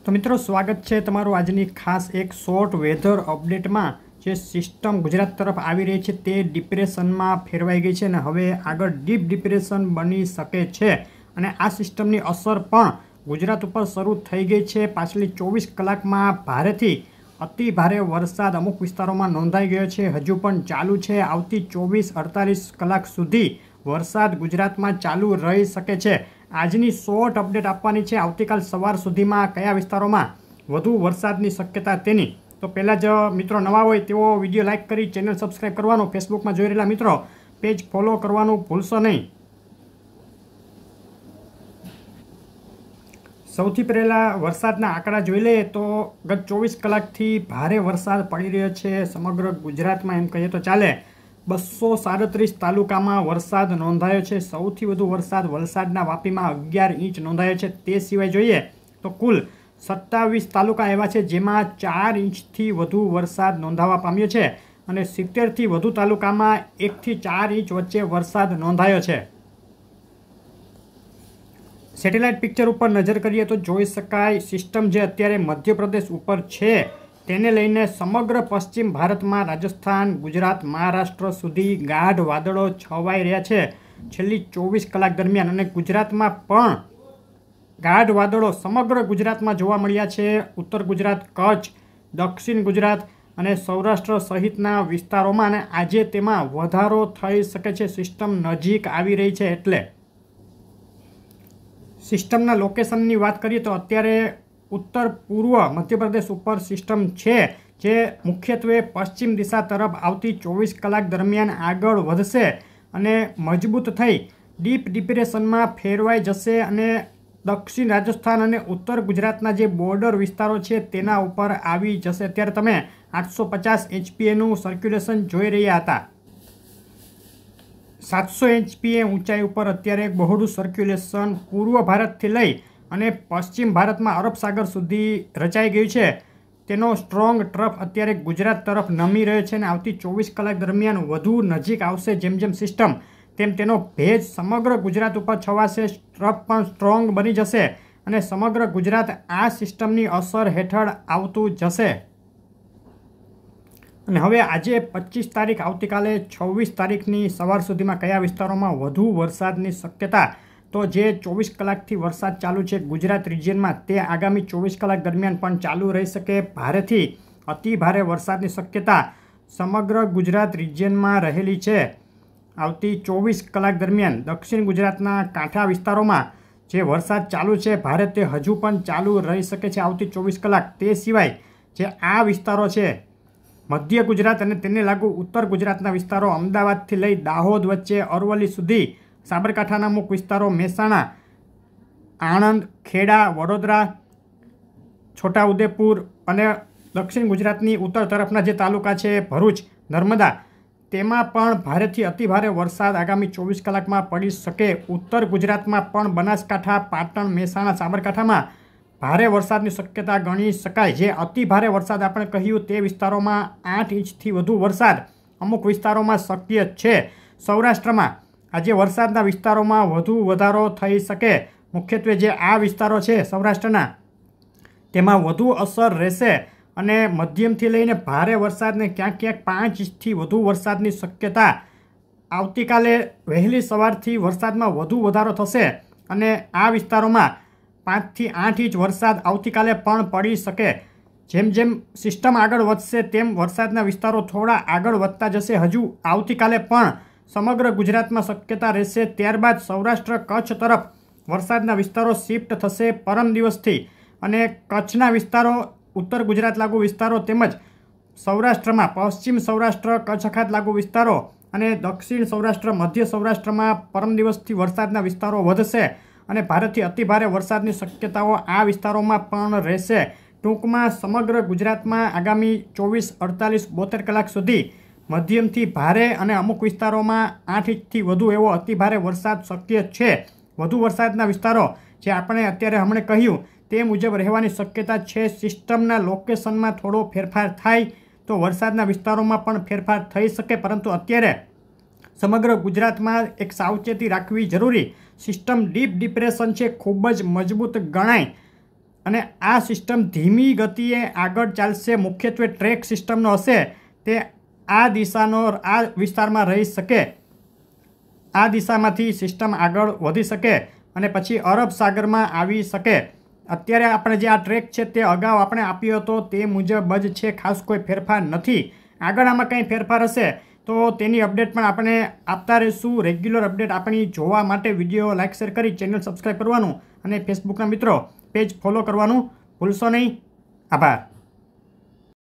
तो मित्रों स्वागत है तमारू आजनी खास एक शॉर्ट वेधर अपडेट में जे सिस्टम गुजरात तरफ आवी रही है ते डिप्रेशन में फेरवाई गई है और हवे आगळ डीप डिप्रेशन बनी सके छे अने आ सिस्टमनी असर पण गुजरात पर शुरू थई गई है। पाछली 24 कलाक में भारेथी अति भारे वरसाद अमुक विस्तारों में नोंधाई गयो है, हजू पण चालू है। आवती 24-48 कलाक सुधी वरसाद गुजरात में चालू रही सके छे। आजनी शॉर्ट अपडेट आपवानी छे आवतीकाल सवार सुधीमां कया विस्तारोमां वधु वरसादनी शक्यता तेनी। तो पहला ज मित्रों नवा होय तेओ विडियो लाइक करी चेनल सब्सक्राइब करवानुं, फेसबुक में जोई रहेला मित्रों पेज फॉलो करवानुं भूलशो नहीं। सौथी पहेला वरसादना आंकड़ा जोई लईए तो गत 24 कलाकथी भारे वरसाद पड़ी रह्यो छे। समग्र गुजरात में एम कहीए तो चाले 237 तालुकामां वरसाद नोंधायो छे। सौथी वधु वरसाद वलसाडना वापीमां 11 इंच नोंधायो छे। ते सिवाय જોઈએ तो कुल 27 तालुका एवा छे जेमां 4 इंचथी वधु वरसाद नोंधावा पाम्यो छे અને 70 થી વધુ તાલુકામાં 1 થી 4 इंच વચ્ચે વરસાદ નોંધાયો છે। સેટેલાઇટ પિક્ચર ઉપર નજર કરીએ તો જોઈ શકાય સિસ્ટમ જે અત્યારે મધ્યપ્રદેશ ઉપર છે તેને લઈને સમગ્ર પશ્ચિમ ભારતમાં રાજસ્થાન, ગુજરાત, મહારાષ્ટ્ર સુધી ગાઢ વાદળો છવાઈ રહ્યા છે છેલ્લી 24 કલાક દરમિયાન। અને ગુજરાતમાં પણ ગાઢ વાદળો સમગ્ર ગુજરાતમાં જોવા મળ્યા છે। ઉત્તર ગુજરાત, કચ્છ, દક્ષિણ ગુજરાત અને સૌરાષ્ટ્ર સહિતના વિસ્તારોમાં અને આજે તેમાં વધારો થઈ શકે છે। સિસ્ટમ નજીક આવી રહી છે એટલે સિસ્ટમના લોકેશનની વાત કરીએ તો અત્યારે उत्तर पूर्व मध्यप्रदेश पर सिस्टम है जे मुख्यत्वे पश्चिम दिशा तरफ आवती 24 कलाक दरमियान आगळ वधशे अने मजबूत थई डीप डिप्रेशन में फेरवाई जशे अने दक्षिण राजस्थान अने उत्तर गुजरातना जे बॉर्डर विस्तारों छे तेना उपर आवी जशे। त्यारे तमे 850 एचपीए नुं सर्क्युलेशन जोई रह्या हता। 700 एचपीए ऊंचाई पर अत्यारे एक बहोळुं सर्क्युलेशन पूर्व भारतथी लई અને પશ્ચિમ ભારતમાં અરબ સાગર સુધી રચાઈ ગયું છે। તેનો સ્ટ્રોંગ ટ્રફ અત્યારે ગુજરાત તરફ નમી રહ્યો છે અને આવતી 24 કલાક દરમિયાન વધુ નજીક આવશે। જેમ જેમ સિસ્ટમ તેમ તેનો ભેજ સમગ્ર ગુજરાત ઉપર છવાશે, ટ્રફ પણ સ્ટ્રોંગ બની જશે અને સમગ્ર ગુજરાત આ સિસ્ટમની અસર હેઠળ આવતું જશે। અને હવે આજે 25 તારીખ આવતીકાલે 26 તારીખની સવાર સુધીમાં કયા વિસ્તારોમાં વધુ વરસાદની શક્યતા तो जे 24 कलाकथी वरसाद चालू है गुजरात रिजन में ते आगामी 24 कलाक दरमियान पण चालू रही सके। भारेथी अति भारे वरसादनी शक्यता समग्र गुजरात रिजन में रहेली छे। आवती 24 कलाक दरमियान दक्षिण गुजरातना कांठा विस्तारों में जे वरसाद चालू है भारे ते हजू पण चालू रही सके छे आवती 24 कलाक। ते सिवाय जे आ विस्तारों छे मध्य गुजरात अने तेने लागू उत्तर गुजरातना विस्तारों अमदावादथी लई दाहोद वच्चे अरवली सुधी, साबरकांठाना अमुक विस्तारों महेसाणा, आणंद, खेड़ा, वडोदरा, छोटाउदेपुर अने दक्षिण गुजरातनी उत्तर तरफना जे तालुका छे भरूच, नर्मदा तेमां पण भारेथी अति भारे वरसाद आगामी 24 कलाकमां पड़ी शके। उत्तर गुजरातमां पण बनासकांठा, पाटण, महेसाणा, साबरकांठामां भारे वरसादनी शक्यता गणी शकाय। जे अति भारे वरसाद आपणे कह्युं ते विस्तारोमां 8 इंचथी वधु वरसाद अमुक विस्तारोमां शक्य छे। सौराष्ट्रमां आज वरसादना विस्तारोमां वधु वधारो थई सके। मुख्यत्वे जे आ विस्तारो छे सौराष्ट्रना तेमां वधु असर रहेशे अने मध्यमथी लईने भारे वरसादने क्यांक क्यांक 5 इंचथी वधु वरसादनी शक्यता आवतीकाले वहेली सवारथी वरसादमां वधु वधारो थशे अने आ विस्तारोमां 5 થી 8 इंच वरसाद आवतीकाले पण पड़ी सके। जेम जेम सिस्टम आगळ वधशे तेम वरसादना विस्तारो थोड़ा आगळ वधता जशे। हजू आवतीकाले पण समग्र गुजरात में शक्यता रहेशे। त्यारबाद सौराष्ट्र कच्छ तरफ वरसादना विस्तारों शिफ्ट थशे परम दिवसथी अने कच्छना विस्तारों, उत्तर गुजरात लागू विस्तारों तेमज सौराष्ट्र में पश्चिम सौराष्ट्र कच्छ अखात लागू विस्तारों अने दक्षिण सौराष्ट्र मध्य सौराष्ट्र में परम दिवसथी वरसादना विस्तारों वधशे अने भारेथी अति भारे वरसादनी शक्यताओ आ विस्तारोमां पण रहेशे। टूंकमां समग्र गुजरात में आगामी 24, 48, 72 कलाक सुधी मध्यमथी भारे अने अमुक विस्तारोमां 8 इंचथी वधु एवो अति भारे वरसाद शक्य छे। वधु वरसादना विस्तारो जे आपणे अत्यारे हमणे कह्युं ते मुजब रहेवानी शक्यता छे। सिस्टमना लोकेशनमां थोड़ो फेरफार थाय तो वरसादना विस्तारोमां पण फेरफार थई शके, परंतु अत्यारे समग्र गुजरातमां एक सावचेती राखवी जरूरी। सिस्टम डीप डिप्रेशन छे, खूब ज मजबूत गणाय અને આ સિસ્ટમ ધીમી ગતિએ આગળ ચાલશે. મુખ્યત્વે ટ્રેક સિસ્ટમનો હશે તે આ વિસ્તારમાં રહી શકે, આ દિશામાંથી સિસ્ટમ આગળ વધી શકે અને પછી અરબ સાગરમાં આવી શકે. અત્યારે આપણે જે આ ટ્રેક છે તે અગાઉ આપણે આપ્યો હતો તે મુજબ જ છે, ખાસ કોઈ ફેરફાર નથી. આગળ આમાં કંઈ ફેરફાર હશે તો તેની અપડેટ પણ આપણે આપતા રહીશું. રેગ્યુલર અપડેટ આપણી જોવા માટે વિડીયો લાઇક શેર કરી ચેનલ સબસ્ક્રાઈબ કરવાનું અને ફેસબુકના મિત્રો પેજ ફોલો કરવાનું ભૂલશો નહીં. આભાર.